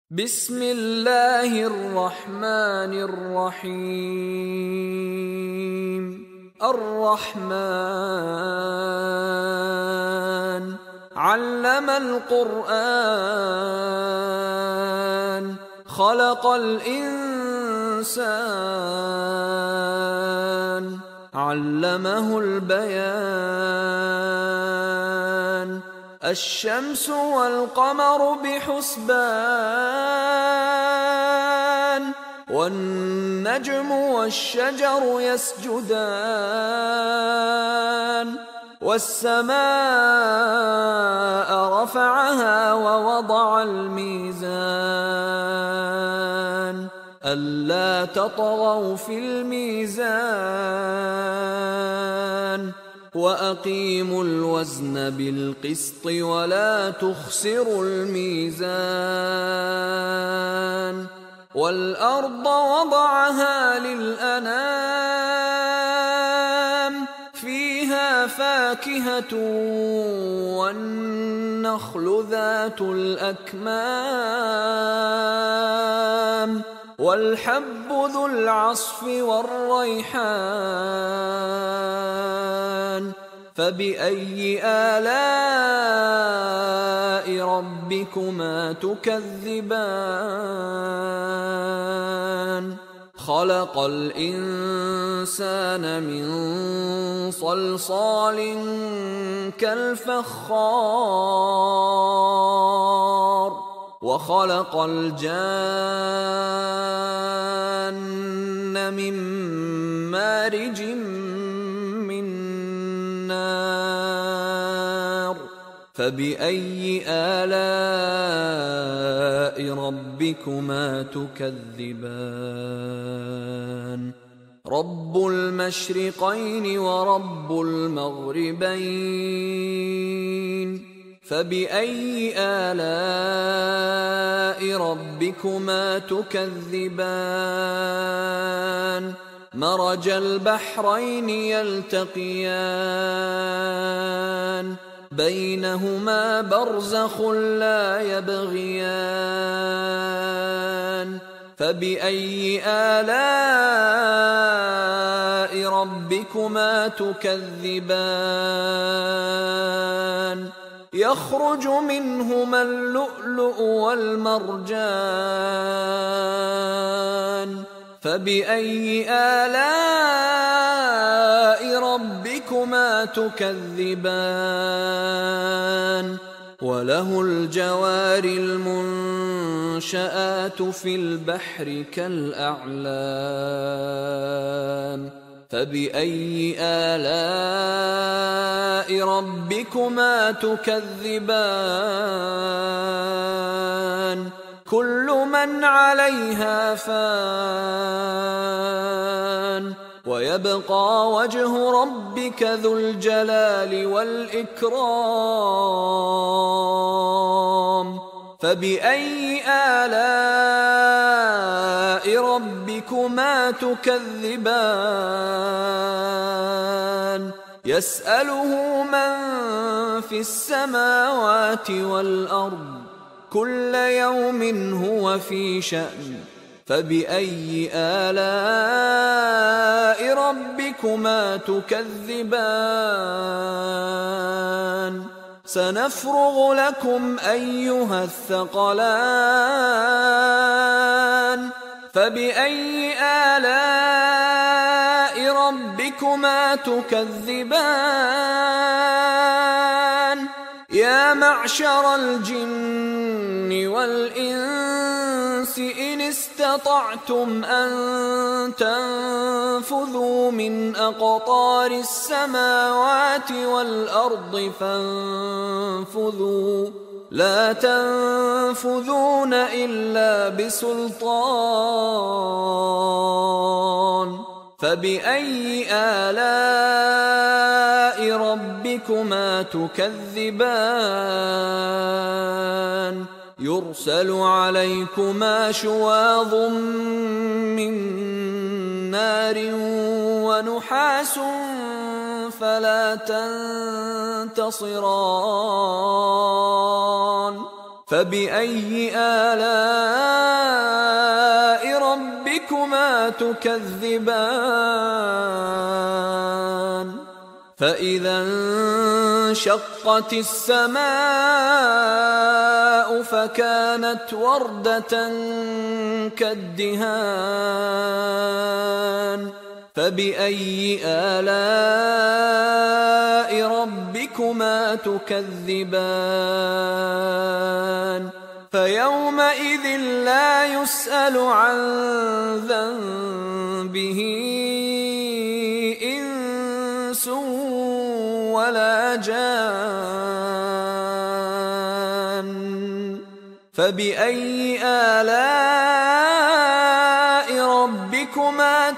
بسم الله الرحمن الرحيم. الرحمن علم القرآن خلق الإنسان علمه البيان. الشمس والقمر بحسبان والنجم والشجر يسجدان والسماء رفعها ووضع الميزان ألا تطغوا في الميزان وأقيموا الوزن بالقسط ولا تخسروا الميزان. والأرض وضعها للأنام فيها فاكهة والنخل ذات الأكمام والحب ذو العصف والريحان. فبأي آلاء ربكما تكذبان؟ خلق الإنسان من صلصال كالفخار وخلق الجان من مارج من نار. فبأي آلاء ربكما تكذبان؟ رب المشرقين ورب المغربين. فبأي آلاء ربكما تكذبان؟ مرج البحرين يلتقيان بينهما برزخ لا يبغيان. فبأي آلاء ربكما تكذبان؟ يخرج منهما اللؤلؤ والمرجان. فبأي آلاء ربكما تكذبان؟ وله الجوار المنشآت في البحر كالأعلام. فبأي آلاء ربكما تكذبان؟ كل من عليها فان ويبقى وجه ربك ذو الجلال والإكرام. فبأي آلاء ربكما تكذبان؟ يسأله من في السماوات والأرض كل يوم هو في شأن. فبأي آلاء ربكما تكذبان؟ سنفرغ لكم أيها الثقلان. فبأي آلاء ربكما تكذبان؟ يا معشر الجن والإنس إن استطعتم أن تنفذوا من أقطار السماوات والأرض فانفذوا لا تنفذون إلا بسلطان. فبأي آلاء ربكما تكذبان؟ يرسل عليكما شواظ من نار ونحاس فلا تنتصران. فبأي آلاء ربكما تكذبان فإذا انشقت السماء فكانت وردة كالدهان فبأي آلاء ربكما تكذبان فيومئذ لا يسأل عن ذنبه إنس ولا جان فبأي آلاء ربكما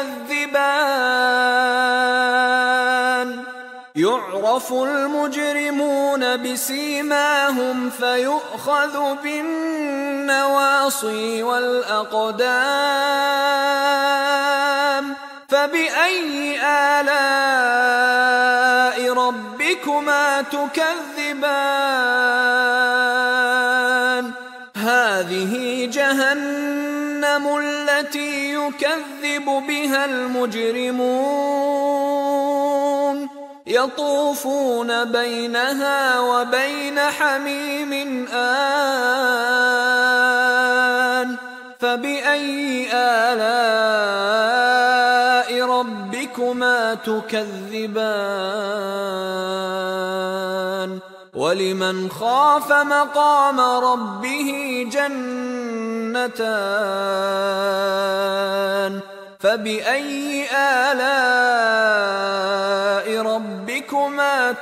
تكذبان يعرف المجرمون بسيماهم فيؤخذ بالنواصي والأقدام فبأي آلاء ربكما تكذبان هذه جهنم التي يكذب بها المجرمون يطوفون بينها وبين حميم آن فبأي آلاء ربكما تكذبان ولمن خاف مقام ربه جنتان فبأي آلاء ربكما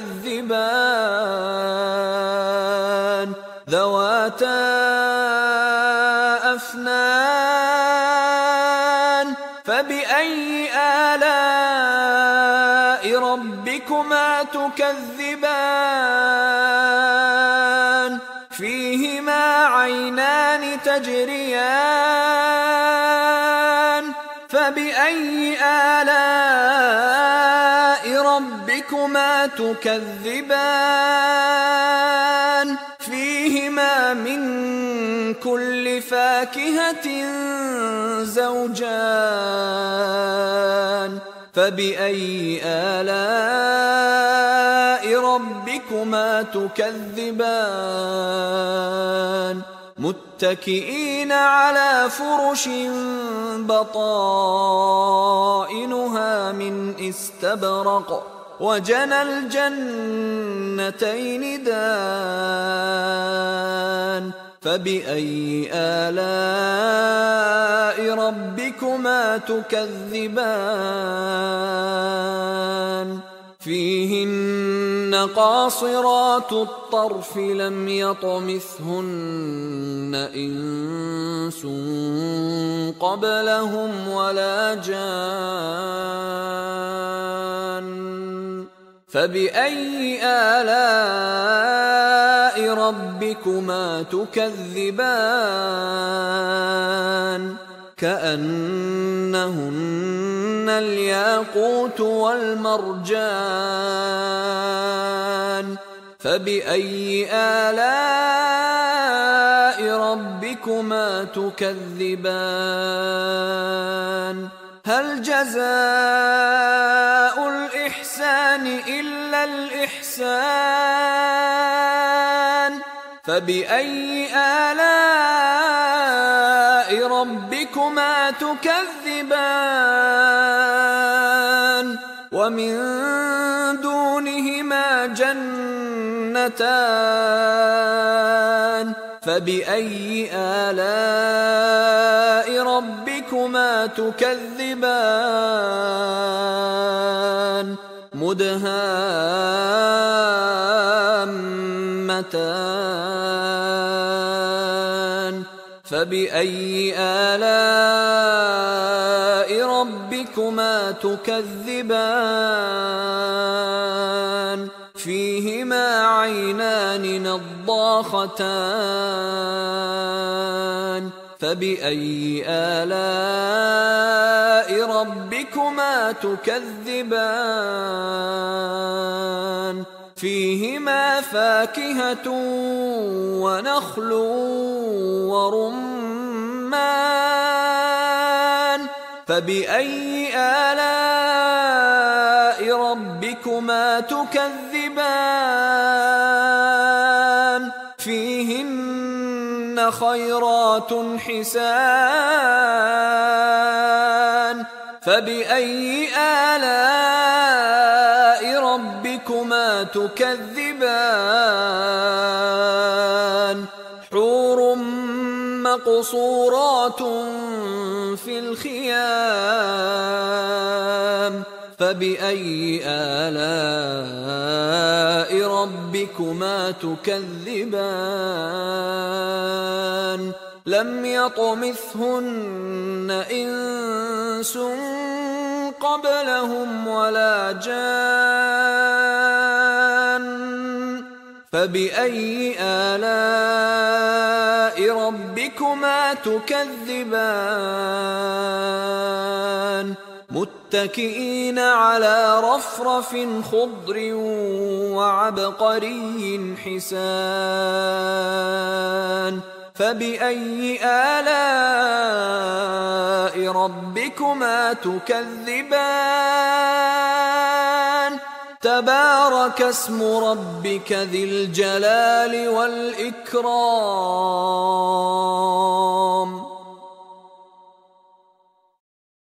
تكذبان ذواتا أفنان فبأي آلاء ربكما تكذبان فيهما عينان تجريان فبأي آلاء ربكما تكذبان فيهما من كل فاكهة زوجان فبأي آلاء ربكما تكذبان متكئين على فرش بطائنها من استبرق وجنى الجنتين دان فبأي آلاء ربكما تكذبان فيهن قاصرات الطرف لم يطمثهن إنس قبلهم ولا جان فبأي آلاء ربكما تكذبان كأنهن الياقوت والمرجان فبأي آلاء ربكما تكذبان هل جزاء الإحسان إلا الإحسان فبأي آلاء ربكما تكذبان ومن دونهما جنتان فبأي آلاء ربكما تكذبان مدهامتان فبأي آلاء ربكما تكذبان فيهما عينان نضاختان فبأي آلاء ربكما تكذبان فيهما فاكهة ونخل ورمان فبأي آلاء ربكما تكذبان فيهن خيرات حسان فبأي آلاء ربكما تكذبان حور مقصورات في الخيام فبأي آلاء ربكما تكذبان لم يطمثهن إنس قبلهم ولا جان فبأي آلاء ربكما تكذبان متكئين على رفرف خضر وعبقري حسان فبأي آلاء ربكما تكذبان تبارك اسم ربك ذي الجلال والإكرام